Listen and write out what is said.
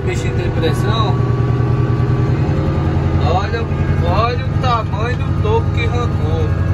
bichinho tem pressão. Olha o tamanho do topo que arrancou.